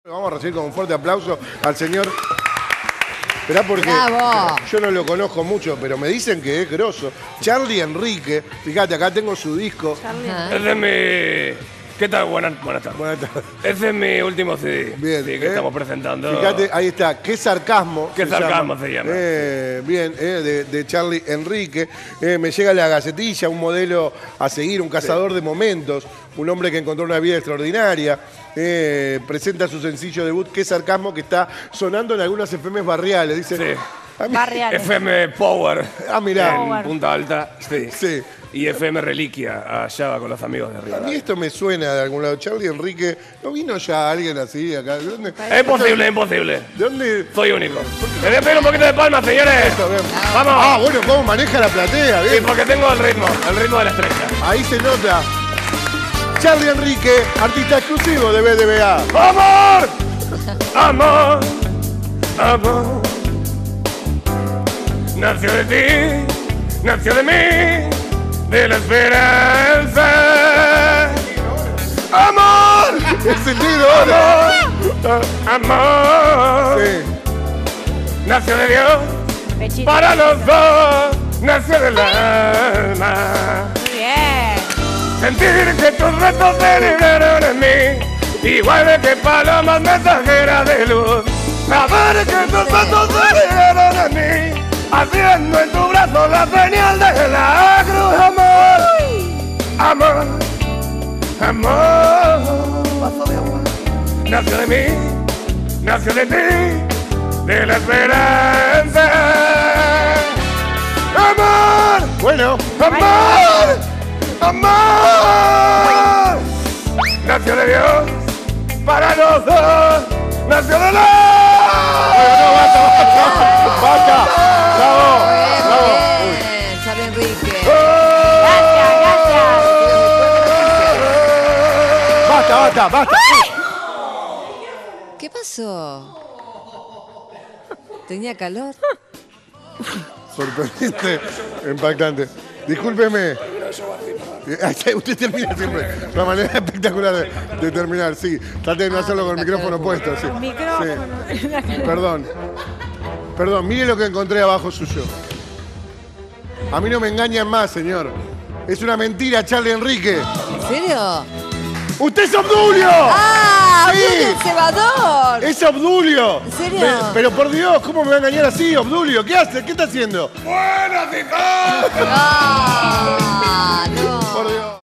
Vamos a recibir con un fuerte aplauso al señor. Esperá porque ¡Bravo! Yo no lo conozco mucho, pero me dicen que es grosso. Charlie Enrique, fíjate, acá tengo su disco. Ese es mi... ¿Qué tal? Buenas tardes. Buenas tardes. Ese es mi último CD. Bien, sí, que estamos presentando. Fíjate, ahí está. ¿Qué sarcasmo? ¿Qué sarcasmo se llama? Bien, de Charlie Enrique. Me llega la gacetilla, un modelo a seguir, un cazador de momentos, un hombre que encontró una vida extraordinaria. Presenta su sencillo debut, Qué sarcasmo, que está sonando en algunas FMs barriales. Dice, Sí. Barriales. FM Power. mirá. En Punta Alta. Sí. Sí. Y FM Reliquia, allá va con los amigos de A arriba. mí esto me suena de algún lado. Charlie Enrique, ¿no vino ya alguien así acá? ¿De dónde? Es imposible, es imposible. ¿De dónde? Soy único. Le voy a pedir un poquito de palmas, señores. Esto, bien. Vamos. Ah, bueno, ¿cómo maneja la platea? Sí, Bien. porque tengo el ritmo de la estrella. Ahí se nota. Charlie Enrique, artista exclusivo de BDBA. ¡Amor! ¡Amor! ¡Amor! Nació de ti, nació de mí, de la esperanza. ¡Amor! Es el negro ahora. ¡Amor! Sí. Nació de Dios, Pechito. para los dos, nació del alma. Muy bien. Sentir que tus retos se libraron en mí, igual de que palomas mensajeras de luz. Saber que tus retos se libraron en mí, haciendo en tu brazo la señal de la cruz. Amor, amor, amor. Vaso de agua. Nació de mí, nació de ti, de la esperanza. Amor, Bueno, amor, amor. Nació de Dios, para los dos, nació de la... basta. Bravo, bravo. Bien, Charlie Enrique. Basta, basta. ¿Qué pasó? ¿Tenía calor? Sorprendente, impactante. Discúlpeme. Usted termina siempre. Una manera espectacular de terminar, sí. Trate de no hacerlo con el micrófono puesto, sí. Micrófono. Sí. Perdón. Perdón, mire lo que encontré abajo suyo. A mí no me engañan más, señor. Es una mentira, Charlie Enrique. ¿En serio? ¡Usted es Obdulio! ¡Ah! Sí. ¡Obdulio el cebador! ¡Es Obdulio! ¿En serio? Pero por Dios, ¿cómo me va a engañar así, Obdulio? ¿Qué hace? ¿Qué está haciendo? ¡Buenas, hijos! ¡Ah! No. Por Dios.